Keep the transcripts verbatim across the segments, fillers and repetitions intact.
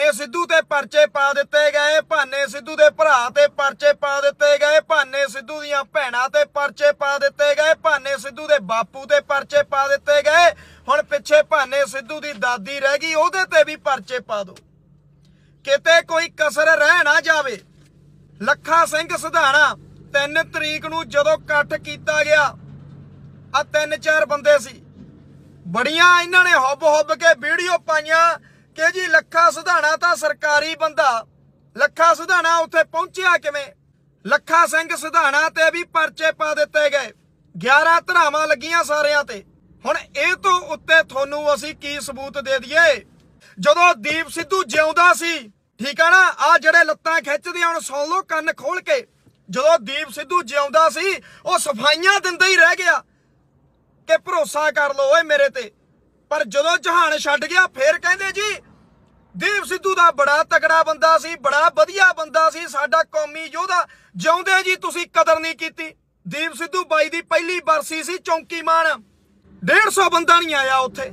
सिद्धू ते परचे पा दिते गए, भाने सिद्धू दे भरा ते परचे पा दिते गए, भाने सिद्धू दियां भैणां ते परचे पा दिते गए, भाने सिद्धू दे बापू ते परचे पा दिते गए। हुण पिछे भाने सिद्धू दी दादी रह गई, ओहदे ते भी परचे पा दो, किते कोई कसर रह ना जावे। लखा सिंह सिधाणा तीन तरीक नूं जदों इकट्ठ कीता गया, आ तीन चार बंदे सी, बड़ियां इन्हां ने हुब हुब के वीडियो पाइयां कि जी लखा सिधाणा तां सरकारी बंदा, लखा सिधाणा उत्थे पहुंचिया किवें। लखा सिंह सिधाणा ते भी परचे पा दिते गए, ग्यारह धरावां लगियां सारियां ते। हुण इह तों उत्ते तुहानूं असीं की सबूत दे दईए? जदों दीप सिद्धू जिउंदा सी, ठीक है ना, आ जिहड़े लत्तां खिच्चदे हुण सुण लो कंन खोल के, जदों दीप सिद्धू जिउंदा सी ओह सफाइयां दिंदा ही रह गया कि भरोसा कर लो ओए मेरे ते। पर जदों जहान छड्ड गया फिर कहंदे जी दीप सिद्धू दा बड़ा तगड़ा बंदा सी, बड़ा वधिया बंदा सी, साडा कौमी योद्धा। जिउंदे जी तुसीं कदर नहीं कीती। दीप सिद्धू बाई दी पहली बरसी सी, चौंकी मान डेढ़ सौ बंदा नहीं आया उत्थे।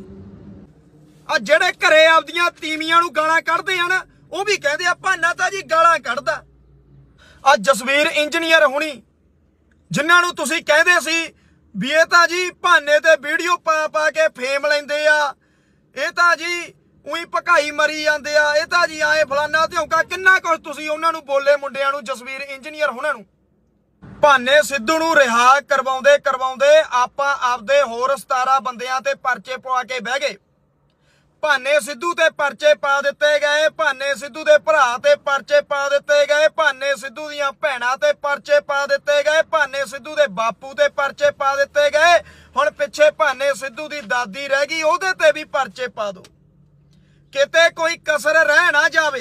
आ जिहड़े घरे आपदियां तीमियां नूं गालां कढदे आ ना, ਉਹ भी कहते हैं भाना तां जी गालां कढदा। आ जसवीर इंजीनियर हुणी जिन्हां नूं तुसीं कहदे सी भी ये तां जी भाने ते वीडियो पा पा के फेम लैंदे आ, ये तां जी उही भकाई मरी जांदे आ, ये तां जी आए फलाना ध्योका, किन्ना कुछ तुसीं उन्हां नूं बोले मुंडियां नूं, जसवीर इंजीनियर हुणां नूं। भाने सिद्धू नूं रिहा करवाउंदे करवाउंदे आपां आपदे होर सतारा बंदियां ते परचे पवा के बह गए। भाने सिद्धू ते परचे पा दिते गए, भाने सिद्धू दे भरा ते परचे पा दिते गए, भाने सिद्धू दियां भैणां ते परचे पा दिते गए, भाने सिद्धू दे बापू ते परचे पा दिते गए। हुण पिछे भाने सिद्धू दी दादी रह गई, ओहदे ते भी परचे पा दो, किते कोई कसर रह ना जावे।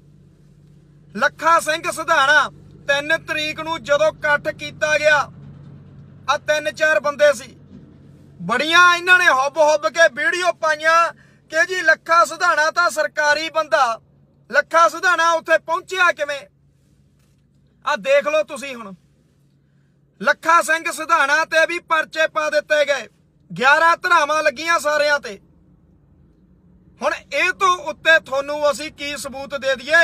लखा सिंह सिधाणा तीन तरीक नूं जदों इकट्ठ कीता गया, आ तीन चार बंदे सी, बड़ियां इन्हां ने हुब हुब के वीडियो पाइयां कि जी लखा सिधाणा तां सरकारी बंदा, लखा सिधाणा उत्थे पहुंचिया किवें। आ देख लो तुसीं हुण लखा सिंह सिधाणा ते भी परचे पा दिते गए, ग्यारह धरावां लगियां सारियां ते। हुण इह तों उत्ते तुहानूं असीं की सबूत दे दईए?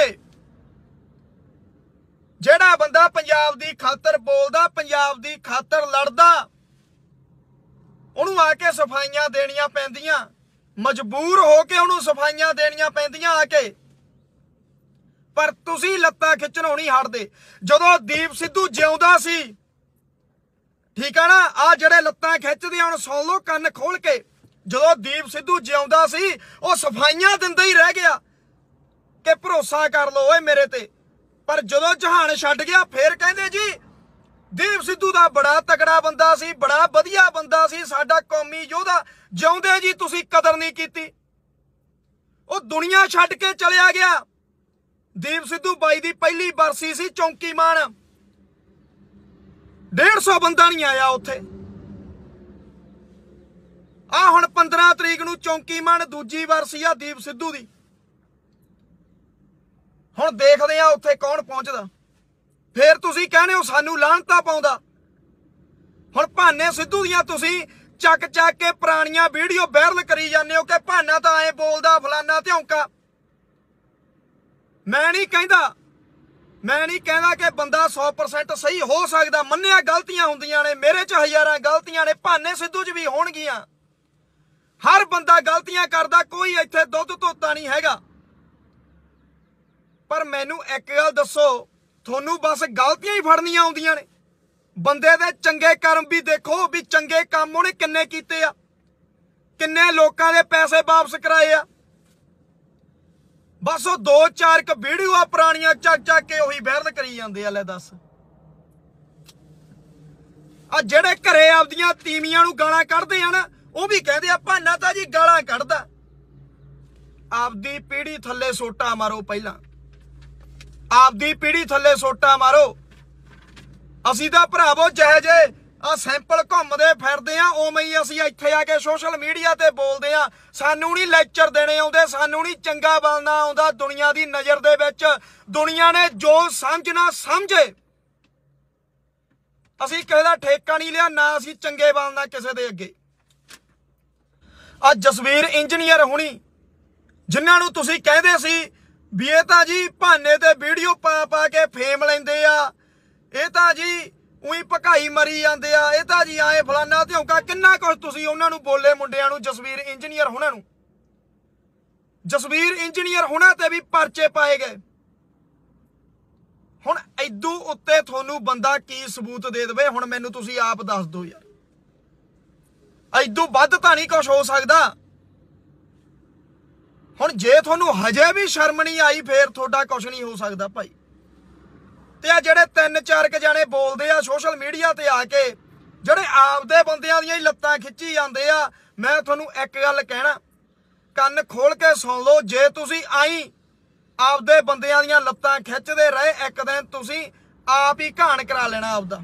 जिहड़ा बंदा पंजाब दी खातर बोलदा, पंजाब दी खातर लड़दा, उहनूं आके सफाइयां देणियां पैंदियां, मजबूर हो के उन्होंने सफाइयां देनियां पैंदियां आके। पर तुसीं लत्तां खिच्चणों नहीं हटदे। जदों दीप सिद्धू जिउंदा सी, ठीक है ना, आ जिहड़े लत्तां खिच्चदे हुण सुण लो कंन खोल के, जदों दीप सिद्धू जिउंदा सी ओह सफाइयां दिंदा ही रह गया कि भरोसा कर लो ओए मेरे ते। पर जदों जहान छड्ड गया फिर कहंदे जी दीप सिद्धू दा बड़ा तगड़ा बंदा सी, बड़ा वधिया बंदा सी, साडा कौमी योद्धा। जिउंदे जी तुसीं कदर नहीं कीती। ਉਹ दुनिया छड्ड के चलिया गया। दीप सिद्धू बाई दी पहली बरसी सी, चौंकी मान डेढ़ सौ बंदा नहीं आया उत्थे। आ हुण पंद्रह तरीक नूं चौंकी मान दूजी बरसी आ दीप सिद्धू दी। हुण देखदे आ उत्थे कौन पहुंचदा। फिर तुसीं कहने हो सानू लाहनता पाउंदा। हुण भाने सिद्धू दियां तुसीं चक चक के पुरानियां वीडियो वायरल करी जाने हो कि भाना तां ऐ बोलदा फलाना ध्योका। मैं नहीं कहंदा मैं नहीं कहंदा कि बंदा सौ परसेंट सही हो सकदा, मन्निया गलतियां हुंदियां ने, मेरे च हज़ारां गलतियां ने, भाने सिद्धू च भी होणगियां। हर बंदा गलतियां करदा, कोई इत्थे दुੱਧ ਧੋਤਾ नहीं हैगा। पर मैनू एक गल दसो, थोनू बस गलतियां ही फड़नियां आउंदियां ने? बंदे दे चंगे कर्म भी देखो भी चंगे काम उहने किन्ने कीते आ, किन्ने लोकां दे पैसे वापस कराए आ। बस वो दो चार क वीडियो आ पुरानियां चक चक के उही वायरल करी जांदे आ। ले दस आ जिहड़े घरे आपदियां तीमियां नूं गालां कढदे आ ना, ਉਹ भी कहते हैं भाना तां जी गालां कढदा। आपदी पीढ़ी थल्ले सोटा मारो, पहला आपदी पीढ़ी थल्ले सोटा मारो। असीं तां भरावो जहे जे आ सैंपल घुम्मदे फिरदे आ, उवें ही असीं इत्थे आके सोशल मीडिया ते बोलदे आ। सानू नहीं लैक्चर देने आउंदे, सानू नहीं चंगा बोलना आउंदा। दुनिया दी नज़र दे विच दुनिया ने जो समझना समझे। असीं किसे दा ठेका नहीं लिया, ना असीं चंगे बोलना किसे दे अगे। आ जसवीर इंजीनियर हुणी जिन्हां नूं तुसीं कहदे सी ਵੀ ਇਹ ਤਾਂ ਜੀ ਬਹਾਨੇ ਤੇ ਵੀਡੀਓ ਪਾ ਪਾ ਕੇ ਫੇਮ ਲੈਂਦੇ ਆ, ਇਹ ਤਾਂ ਜੀ ਉਹੀ ਭਕਾਈ ਮਰੀ ਜਾਂਦੇ ਆ, ਇਹ ਤਾਂ ਜੀ ਆਏ ਫਲਾਨਾ ਧਿਉਂਕਾ। ਕਿੰਨਾ ਕੁਝ ਤੁਸੀਂ ਉਹਨਾਂ ਨੂੰ ਬੋਲੇ ਮੁੰਡਿਆਂ ਨੂੰ, ਜਸਵੀਰ ਇੰਜੀਨੀਅਰ ਹੁਣਾਂ ਨੂੰ, ਜਸਵੀਰ ਇੰਜੀਨੀਅਰ ਹੁਣਾਂ ਤੇ ਵੀ ਪਰਚੇ ਪਾਏ ਗਏ। ਹੁਣ ਇਦੋਂ ਉੱਤੇ ਤੁਹਾਨੂੰ ਬੰਦਾ ਕੀ ਸਬੂਤ ਦੇ ਦੇਵੇ? ਹੁਣ ਮੈਨੂੰ ਤੁਸੀਂ ਆਪ ਦੱਸ ਦਿਓ ਯਾਰ, ਇਦੋਂ ਵੱਧ ਤਾਂ ਨਹੀਂ ਕੁਝ ਹੋ ਸਕਦਾ। ਹੁਣ ਜੇ ਤੁਹਾਨੂੰ ਹਜੇ ਵੀ ਸ਼ਰਮ ਨਹੀਂ ਆਈ ਫੇਰ ਤੁਹਾਡਾ ਕੁਝ ਨਹੀਂ ਹੋ ਸਕਦਾ ਭਾਈ। ਤੇ ਆ ਜਿਹੜੇ ਤਿੰਨ ਚਾਰ ਕ ਜਾਣੇ ਬੋਲਦੇ ਆ ਸੋਸ਼ਲ ਮੀਡੀਆ ਤੇ ਆ ਕੇ, ਜਿਹੜੇ ਆਪਦੇ ਬੰਦਿਆਂ ਦੀਆਂ ਹੀ ਲੱਤਾਂ ਖਿੱਚੀ ਜਾਂਦੇ ਆ, ਮੈਂ ਤੁਹਾਨੂੰ ਇੱਕ ਗੱਲ ਕਹਿਣਾ, ਕੰਨ ਖੋਲ ਕੇ ਸੁਣ ਲਓ। ਜੇ ਤੁਸੀਂ ਆਈ ਆਪਦੇ ਬੰਦਿਆਂ ਦੀਆਂ ਲੱਤਾਂ ਖਿੱਚਦੇ ਰਹੇ, ਇੱਕ ਦਿਨ ਤੁਸੀਂ ਆਪ ਹੀ ਘਾਣ ਕਰਾ ਲੈਣਾ ਆਪਦਾ।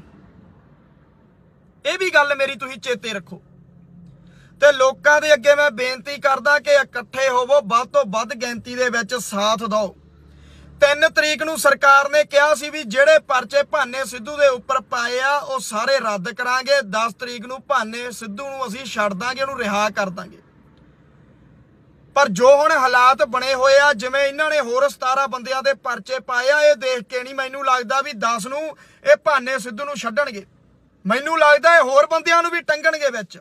ਇਹ ਵੀ ਗੱਲ ਮੇਰੀ ਤੁਸੀਂ ਚੇਤੇ ਰੱਖੋ। ਤੇ ਲੋਕਾਂ ਦੇ ਅੱਗੇ ਮੈਂ ਬੇਨਤੀ ਕਰਦਾ ਕਿ ਇਕੱਠੇ ਹੋਵੋ, ਵੱਧ ਤੋਂ ਵੱਧ ਗਿਣਤੀ ਦੇ ਵਿੱਚ ਸਾਥ ਦਿਓ। ਤਿੰਨ ਤਰੀਕ ਨੂੰ ਸਰਕਾਰ ਨੇ ਕਿਹਾ ਸੀ ਵੀ ਜਿਹੜੇ ਪਰਚੇ ਭਾਨੇ ਸਿੱਧੂ ਦੇ ਉੱਪਰ ਪਾਏ ਆ ਉਹ ਸਾਰੇ ਰੱਦ ਕਰਾਂਗੇ। ਦਸ ਤਰੀਕ ਨੂੰ ਭਾਨੇ ਸਿੱਧੂ ਨੂੰ ਅਸੀਂ ਛੱਡ ਦਾਂਗੇ, ਉਹਨੂੰ ਰਿਹਾ ਕਰ ਦਾਂਗੇ। ਪਰ ਜੋ ਹੁਣ ਹਾਲਾਤ ਬਣੇ ਹੋਏ ਆ, ਜਿਵੇਂ ਇਹਨਾਂ ਨੇ ਹੋਰ ਸਤਾਰਾਂ ਬੰਦਿਆਂ ਦੇ ਪਰਚੇ ਪਾਏ ਆ, ਇਹ ਦੇਖ ਕੇ ਨਹੀਂ ਮੈਨੂੰ ਲੱਗਦਾ ਵੀ ਦਸ ਨੂੰ ਇਹ ਭਾਨੇ ਸਿੱਧੂ ਨੂੰ ਛੱਡਣਗੇ। ਮੈਨੂੰ ਲੱਗਦਾ ਇਹ ਹੋਰ ਬੰਦਿਆਂ ਨੂੰ ਵੀ ਟੰਗਣਗੇ ਵਿੱਚ।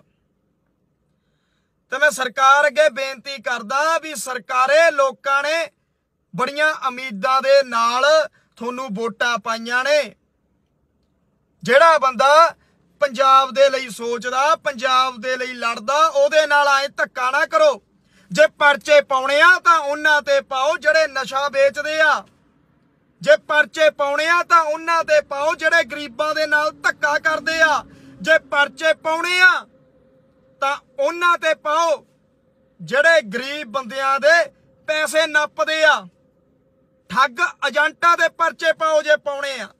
ਤੇ ਮੈਂ ਸਰਕਾਰ ਅੱਗੇ ਬੇਨਤੀ ਕਰਦਾ ਵੀ ਸਰਕਾਰੇ, ਲੋਕਾਂ ਨੇ ਬੜੀਆਂ ਉਮੀਦਾਂ ਦੇ ਨਾਲ ਤੁਹਾਨੂੰ ਵੋਟਾਂ ਪਾਈਆਂ ਨੇ। ਜਿਹੜਾ ਬੰਦਾ ਪੰਜਾਬ ਦੇ ਲਈ ਸੋਚਦਾ, ਪੰਜਾਬ ਦੇ ਲਈ ਲੜਦਾ, ਉਹਦੇ ਨਾਲ ਐ ਧੱਕਾ ਨਾ ਕਰੋ। ਜੇ ਪਰਚੇ ਪਾਉਣੇ ਆ ਤਾਂ ਉਹਨਾਂ ਤੇ ਪਾਓ ਜਿਹੜੇ ਨਸ਼ਾ ਵੇਚਦੇ ਆ, ਜੇ ਪਰਚੇ ਪਾਉਣੇ ਆ ਤਾਂ ਉਹਨਾਂ ਤੇ ਪਾਓ ਜਿਹੜੇ ਗਰੀਬਾਂ ਦੇ ਨਾਲ ਧੱਕਾ ਕਰਦੇ ਆ, ਜੇ ਪਰਚੇ ਪਾਉਣੇ ਆ ਤਾਂ ਉਹਨਾਂ ਤੇ ਪਾਓ ਜਿਹੜੇ ਗਰੀਬ ਬੰਦਿਆਂ ਦੇ ਪੈਸੇ ਨੱਪਦੇ ਆ। ਠੱਗ ਏਜੰਟਾਂ ਦੇ ਪਰਚੇ ਪਾਓ ਜੇ ਪਾਉਣੇ ਆ।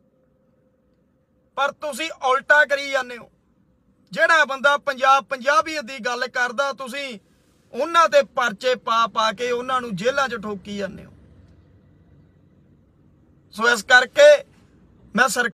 ਪਰ ਤੁਸੀਂ ਉਲਟਾ ਕਰੀ ਜਾਂਦੇ ਹੋ। ਜਿਹੜਾ ਬੰਦਾ ਪੰਜਾਬ ਪੰਜਾਬੀਅਤ ਦੀ ਗੱਲ ਕਰਦਾ, ਤੁਸੀਂ ਉਹਨਾਂ ਤੇ ਪਰਚੇ ਪਾ ਪਾ ਕੇ ਉਹਨਾਂ ਨੂੰ ਜੇਲ੍ਹਾਂ 'ਚ ਠੋਕੀ ਜਾਂਦੇ ਹੋ। ਸੋ ਇਸ ਕਰਕੇ ਮੈਂ ਸਰ